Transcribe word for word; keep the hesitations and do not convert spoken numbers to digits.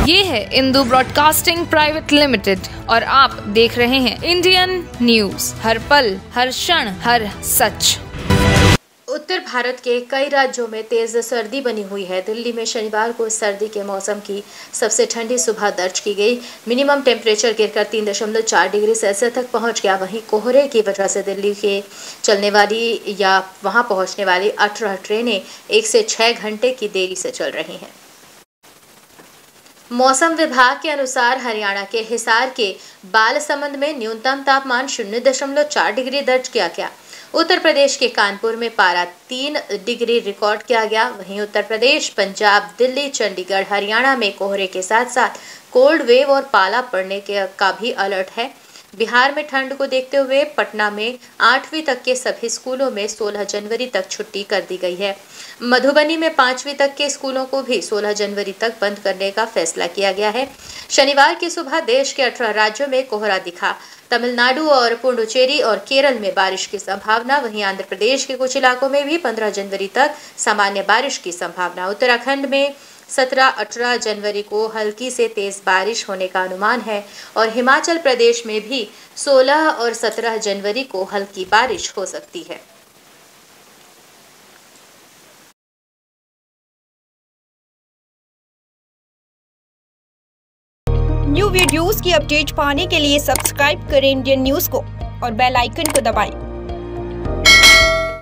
ये है Indu broadcasting private limited और आप देख रहे हैं इंडियन न्यूज, हर पल, हर क्षण, हर सच। उत्तर भारत के कई राज्यों में तेज सर्दी बनी हुई है। दिल्ली में शनिवार को सर्दी के मौसम की सबसे ठंडी सुबह दर्ज की गई। मिनिमम टेम्परेचर गिरकर तीन दशमलव चार डिग्री सेल्सियस तक पहुंच गया। वहीं कोहरे की वजह से दिल्ली के चलने वाली या वहां पहुंचने वाली अठारह ट्रेनें एक से छह घंटे की देरी से चल रही हैं। मौसम विभाग के अनुसार हरियाणा के हिसार के बालसमंद में न्यूनतम तापमान शून्य दशमलव चार डिग्री दर्ज किया गया। उत्तर प्रदेश के कानपुर में पारा तीन डिग्री रिकॉर्ड किया गया। वहीं उत्तर प्रदेश, पंजाब, दिल्ली, चंडीगढ़, हरियाणा में कोहरे के साथ साथ कोल्ड वेव और पाला पड़ने के का भी अलर्ट है। बिहार में ठंड को देखते हुए पटना में आठवीं तक के सभी स्कूलों में सोलह जनवरी तक छुट्टी कर दी गई है। मधुबनी में पांचवीं तक के स्कूलों को भी सोलह जनवरी तक बंद करने का फैसला किया गया है। शनिवार की सुबह देश के अठारह राज्यों में कोहरा दिखा। तमिलनाडु और पुडुचेरी और केरल में बारिश की संभावना। वहीं आंध्र प्रदेश के कुछ इलाकों में भी पंद्रह जनवरी तक सामान्य बारिश की संभावना। उत्तराखंड में सत्रह अठारह जनवरी को हल्की से तेज बारिश होने का अनुमान है और हिमाचल प्रदेश में भी सोलह और सत्रह जनवरी को हल्की बारिश हो सकती है। न्यू वीडियोस की अपडेट पाने के लिए सब्सक्राइब करें इंडियन न्यूज को और बेल आइकन को दबाएं।